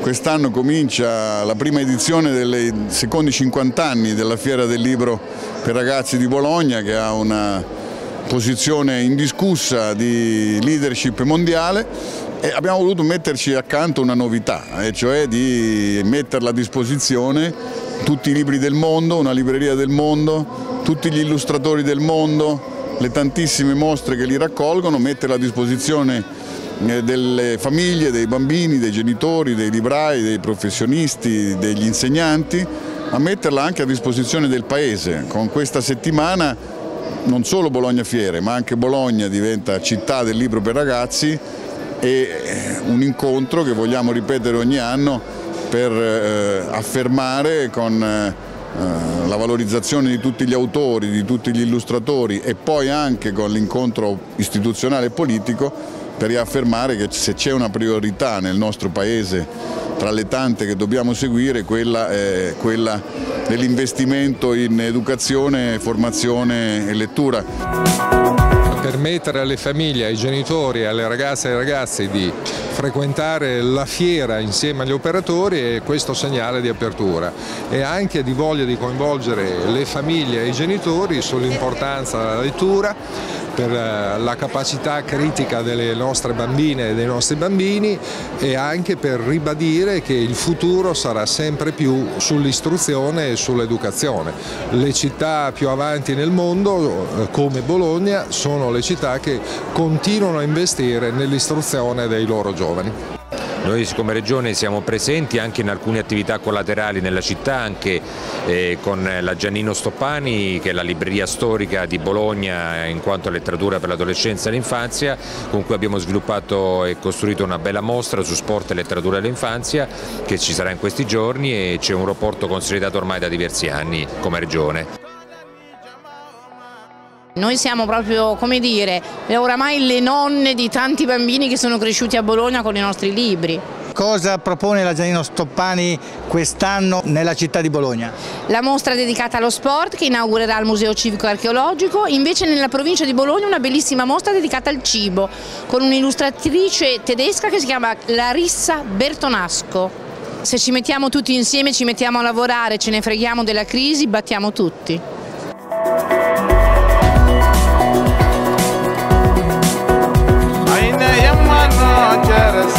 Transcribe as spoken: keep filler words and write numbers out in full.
quest'anno comincia la prima edizione dei secondi cinquanta anni della Fiera del Libro per Ragazzi di Bologna, che ha una posizione indiscussa di leadership mondiale, e abbiamo voluto metterci accanto una novità, e cioè di metterla a disposizione tutti i libri del mondo, una libreria del mondo, tutti gli illustratori del mondo, le tantissime mostre che li raccolgono, metterla a disposizione delle famiglie, dei bambini, dei genitori, dei librai, dei professionisti, degli insegnanti, ma metterla anche a disposizione del Paese. Con questa settimana non solo Bologna Fiere, ma anche Bologna diventa città del libro per ragazzi, e un incontro che vogliamo ripetere ogni anno per eh, affermare con eh, la valorizzazione di tutti gli autori, di tutti gli illustratori, e poi anche con l'incontro istituzionale e politico, per riaffermare che se c'è una priorità nel nostro Paese, tra le tante che dobbiamo seguire, quella è quella dell'investimento in educazione, formazione e lettura. Permettere alle famiglie, ai genitori, alle ragazze e ai ragazzi di frequentare la fiera insieme agli operatori è questo segnale di apertura, e anche di voglia di coinvolgere le famiglie e i genitori sull'importanza della lettura, per la capacità critica delle nostre bambine e dei nostri bambini, e anche per ribadire che il futuro sarà sempre più sull'istruzione e sull'educazione. Le città più avanti nel mondo, come Bologna, sono le città che continuano a investire nell'istruzione dei loro giovani. Noi come Regione siamo presenti anche in alcune attività collaterali nella città, anche eh, con la Giannino Stoppani, che è la libreria storica di Bologna in quanto a letteratura per l'adolescenza e l'infanzia, con cui abbiamo sviluppato e costruito una bella mostra su sport e letteratura dell'infanzia, che ci sarà in questi giorni, e c'è un rapporto consolidato ormai da diversi anni come Regione. Noi siamo proprio, come dire, oramai le nonne di tanti bambini che sono cresciuti a Bologna con i nostri libri. Cosa propone la Giannino Stoppani quest'anno nella città di Bologna? La mostra dedicata allo sport, che inaugurerà il Museo Civico e Archeologico. Invece nella provincia di Bologna una bellissima mostra dedicata al cibo, con un'illustratrice tedesca che si chiama Larissa Bertonasco. Se ci mettiamo tutti insieme, ci mettiamo a lavorare, ce ne freghiamo della crisi, battiamo tutti. Ainda é uma noite